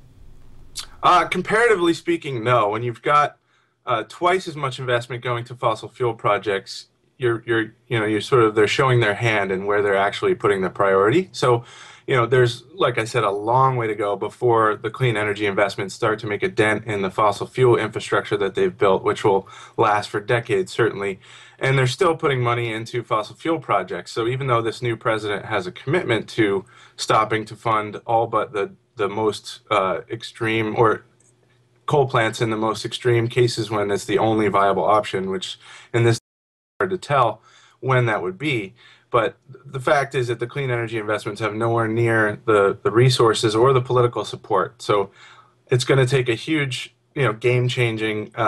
Uh, comparatively speaking, no. When you've got uh, twice as much investment going to fossil fuel projects, you're, you're, you know, you're sort of, they're showing their hand in where they're actually putting the priority. So, you know, there's, like I said, a long way to go before the clean energy investments start to make a dent in the fossil fuel infrastructure that they've built, which will last for decades, certainly. And they're still putting money into fossil fuel projects. So even though this new president has a commitment to stopping to fund all but the, the most uh, extreme, or coal plants in the most extreme cases when it's the only viable option, which in this is hard to tell when that would be. But the fact is that the clean energy investments have nowhere near the, the resources or the political support. So it's going to take a huge, you know, game-changing uh,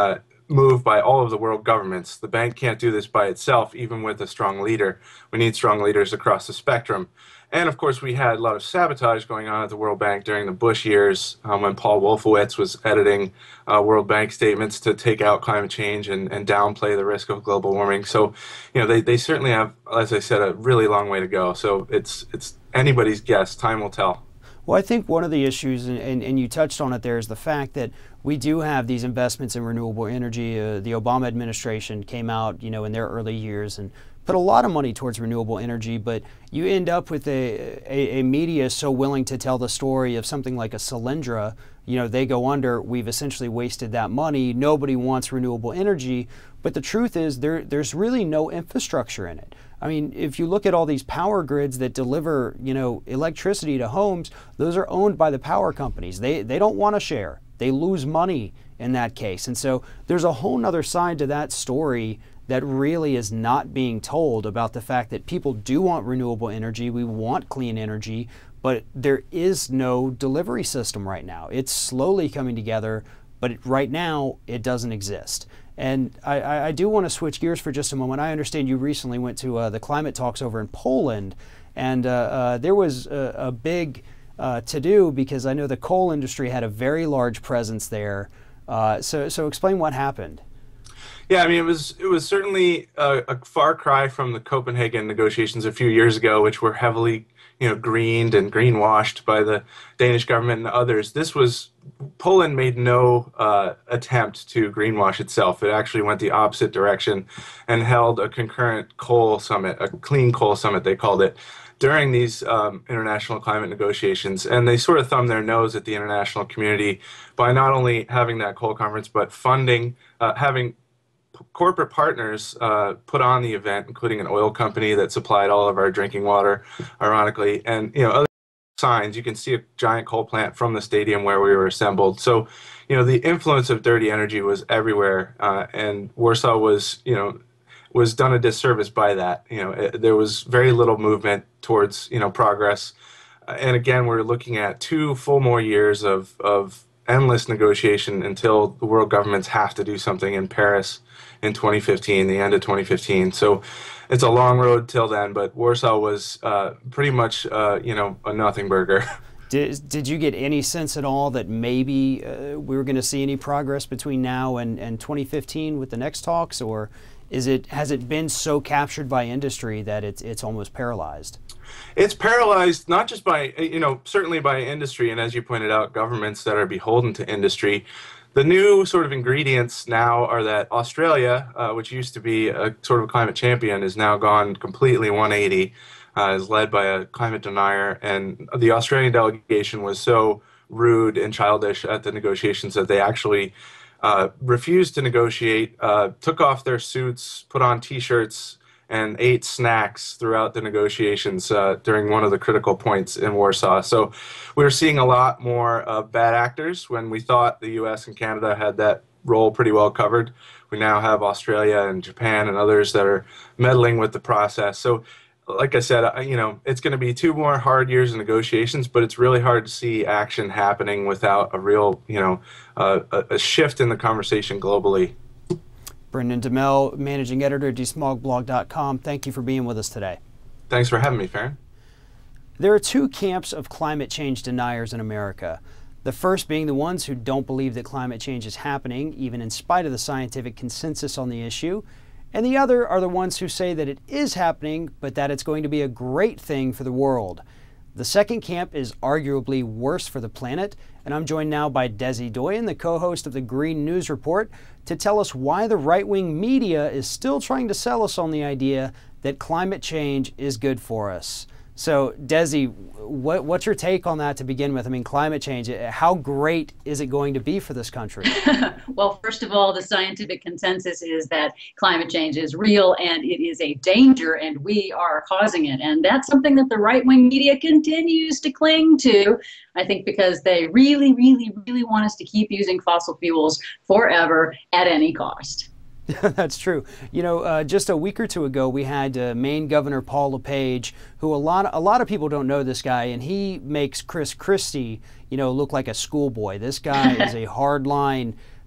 move by all of the world governments. The bank can't do this by itself, even with a strong leader. We need strong leaders across the spectrum. And of course, we had a lot of sabotage going on at the World Bank during the Bush years, um, when Paul Wolfowitz was editing uh, World Bank statements to take out climate change and, and downplay the risk of global warming. So, you know, they, they certainly have, as I said, a really long way to go. So it's, it's anybody's guess. Time will tell. Well, I think one of the issues, and, and, and you touched on it there, is the fact that we do have these investments in renewable energy. Uh, the Obama administration came out, you know, in their early years and put a lot of money towards renewable energy, but you end up with a, a, a media so willing to tell the story of something like a Solyndra. You know, they go under, we've essentially wasted that money, nobody wants renewable energy, but the truth is there, there's really no infrastructure in it. I mean, if you look at all these power grids that deliver, you know, electricity to homes, those are owned by the power companies. They, they don't want to share. They lose money in that case. And so there's a whole nother side to that story that really is not being told about the fact that people do want renewable energy. We want clean energy, but there is no delivery system right now. It's slowly coming together, but it, right now it doesn't exist. And I, I do want to switch gears for just a moment. I understand you recently went to uh, the climate talks over in Poland, and uh, uh, there was a, a big uh, to-do because I know the coal industry had a very large presence there. Uh, so, so explain what happened. Yeah, I mean, it was it was certainly a, a far cry from the Copenhagen negotiations a few years ago, which were heavily, you know, greened and greenwashed by the Danish government and others. This was, Poland made no uh, attempt to greenwash itself. It actually went the opposite direction and held a concurrent coal summit, a clean coal summit, they called it, during these um, international climate negotiations. And they sort of thumbed their nose at the international community by not only having that coal conference, but funding, uh, having corporate partners uh, put on the event, including an oil company that supplied all of our drinking water, ironically, and you know other signs. You can see a giant coal plant from the stadium where we were assembled. So, you know, the influence of dirty energy was everywhere, uh, and Warsaw was, you know, was done a disservice by that. You know, it, there was very little movement towards, you know, progress, uh, and again, we're looking at two full more years of of endless negotiation until the world governments have to do something in Paris in twenty fifteen, the end of twenty fifteen. So it's a long road till then, but Warsaw was uh, pretty much, uh, you know, a nothing burger. Did, did you get any sense at all that maybe uh, we were going to see any progress between now and, and twenty fifteen with the next talks, or is it has it been so captured by industry that it's it's almost paralyzed? It's paralyzed not just by, you know, certainly by industry, and as you pointed out, governments that are beholden to industry. The new sort of ingredients now are that Australia, uh, which used to be a sort of climate champion, is now gone completely one eighty, uh, is led by a climate denier, and the Australian delegation was so rude and childish at the negotiations that they actually uh, refused to negotiate, uh, took off their suits, put on T-shirts, and ate snacks throughout the negotiations uh, during one of the critical points in Warsaw. So we're seeing a lot more uh, bad actors when we thought the U S and Canada had that role pretty well covered. We now have Australia and Japan and others that are meddling with the process. So like I said, you know, it's going to be two more hard years of negotiations, but it's really hard to see action happening without a real, you know, uh, a, a shift in the conversation globally. Brendan DeMelle, Managing Editor at d smog blog dot com. Thank you for being with us today. Thanks for having me, Farron. There are two camps of climate change deniers in America. The first being the ones who don't believe that climate change is happening, even in spite of the scientific consensus on the issue. And the other are the ones who say that it is happening, but that it's going to be a great thing for the world. The second camp is arguably worse for the planet, and I'm joined now by Desi Doyen, the co-host of the Green News Report, to tell us why the right-wing media is still trying to sell us on the idea that climate change is good for us. So, Desi, what, what's your take on that to begin with? I mean, climate change, how great is it going to be for this country? Well, first of all, the scientific consensus is that climate change is real and it is a danger and we are causing it. And that's something that the right-wing media continues to cling to, I think because they really, really, really want us to keep using fossil fuels forever at any cost. That's true. You know, uh, just a week or two ago, we had uh, Maine Governor Paul LePage, who a lot, of, a lot of people don't know this guy, and he makes Chris Christie, you know, look like a schoolboy. This guy is a hardline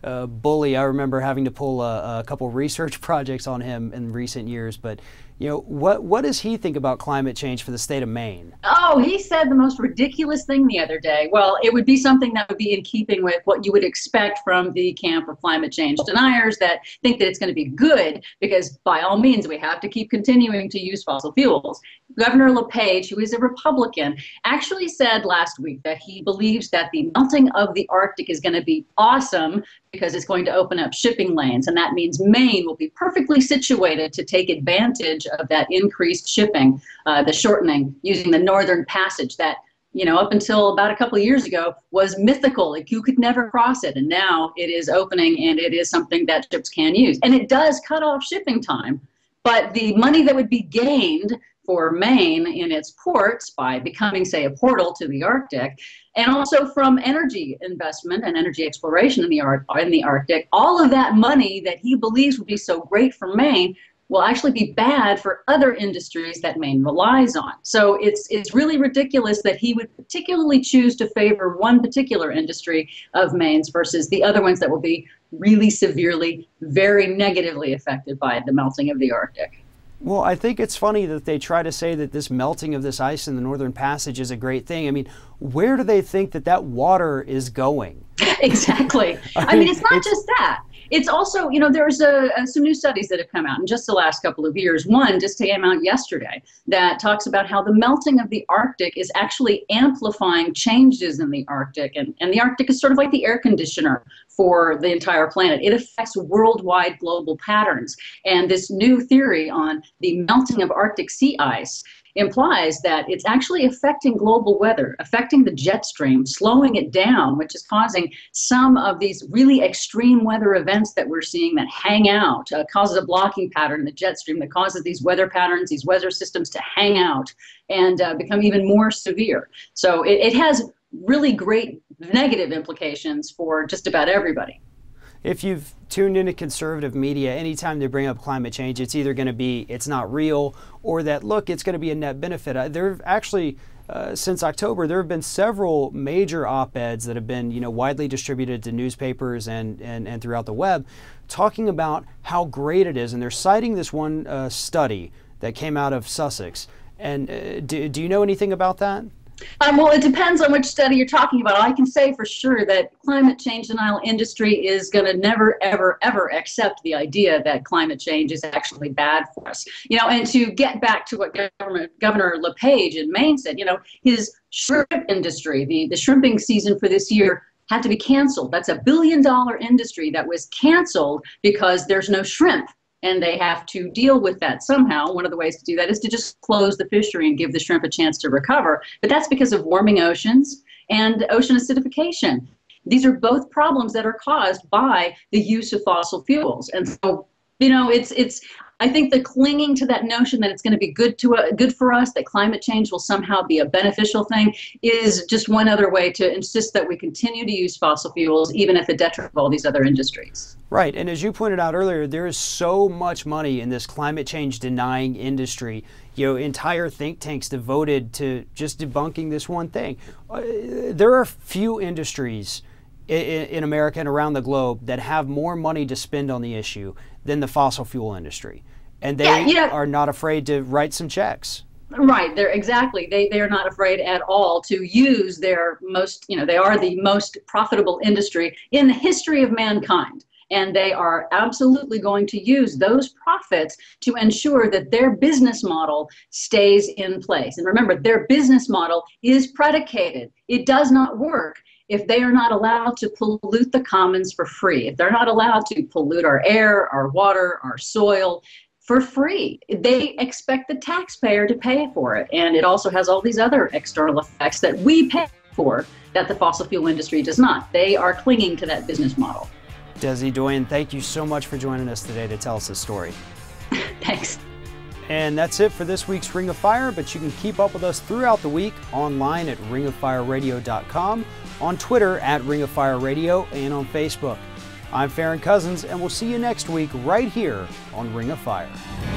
uh, bully. I remember having to pull a, a couple research projects on him in recent years. But you know, what what does he think about climate change for the state of Maine? Oh, he said the most ridiculous thing the other day. Well, it would be something that would be in keeping with what you would expect from the camp of climate change deniers that think that it's going to be good because by all means we have to keep continuing to use fossil fuels. Governor LePage, who is a Republican, actually said last week that he believes that the melting of the Arctic is going to be awesome because it's going to open up shipping lanes. And that means Maine will be perfectly situated to take advantage of that increased shipping, uh, the shortening using the Northern Passage that, you know, up until about a couple of years ago was mythical. Like you could never cross it. And now it is opening and it is something that ships can use. And it does cut off shipping time. But the money that would be gained for Maine in its ports by becoming, say, a portal to the Arctic, and also from energy investment and energy exploration in the, Ar- in the Arctic, all of that money that he believes would be so great for Maine will actually be bad for other industries that Maine relies on. So it's it's really ridiculous that he would particularly choose to favor one particular industry of Maine's versus the other ones that will be really severely, very negatively affected by the melting of the Arctic. Well, I think it's funny that they try to say that this melting of this ice in the Northern Passage is a great thing. I mean, where do they think that that water is going? Exactly. I, I mean, it's not it's, just that. It's also, you know, there's a, a, some new studies that have come out in just the last couple of years. One just came out yesterday that talks about how the melting of the Arctic is actually amplifying changes in the Arctic. And, and the Arctic is sort of like the air conditioner for the entire planet. It affects worldwide global patterns. And this new theory on the melting of Arctic sea ice implies that it's actually affecting global weather, affecting the jet stream, slowing it down, which is causing some of these really extreme weather events that we're seeing that hang out, uh, causes a blocking pattern in the jet stream that causes these weather patterns, these weather systems to hang out and uh, become even more severe. So it, it has really great negative implications for just about everybody. If you've tuned into conservative media, anytime they bring up climate change, it's either going to be it's not real or that, look, it's going to be a net benefit. Uh, there have actually, uh, since October, there have been several major op-eds that have been, you know, widely distributed to newspapers and, and, and throughout the web talking about how great it is. And they're citing this one uh, study that came out of Sussex. And uh, do, do you know anything about that? Um, well, it depends on which study you're talking about. I can say for sure that climate change denial industry is going to never, ever, ever accept the idea that climate change is actually bad for us. You know, and to get back to what Governor, Governor LePage in Maine said, you know, his shrimp industry, the, the shrimping season for this year had to be canceled. That's a billion dollar industry that was canceled because there's no shrimp. And they have to deal with that somehow. One of the ways to do that is to just close the fishery and give the shrimp a chance to recover. But that's because of warming oceans and ocean acidification. These are both problems that are caused by the use of fossil fuels. And so, you know, it's it's. I think the clinging to that notion that it's going to be good to uh, good for us, that climate change will somehow be a beneficial thing, is just one other way to insist that we continue to use fossil fuels, even at the detriment of all these other industries. Right, and as you pointed out earlier, there is so much money in this climate change denying industry. You know, entire think tanks devoted to just debunking this one thing. Uh, there are few industries in, in America and around the globe that have more money to spend on the issue than the fossil fuel industry. And they yeah, you know, are not afraid to write some checks. Right, they're exactly. They they are not afraid at all to use their most, you know, they are the most profitable industry in the history of mankind. And they are absolutely going to use those profits to ensure that their business model stays in place. And remember, their business model is predicated. It does not work if they are not allowed to pollute the commons for free, if they're not allowed to pollute our air, our water, our soil for free. They expect the taxpayer to pay for it. And it also has all these other external effects that we pay for that the fossil fuel industry does not. They are clinging to that business model. Desi Doyen, thank you so much for joining us today to tell us this story. Thanks. And that's it for this week's Ring of Fire, but you can keep up with us throughout the week online at ring of fire radio dot com, on Twitter at Ring of Fire Radio, and on Facebook. I'm Farron Cousins, and we'll see you next week right here on Ring of Fire.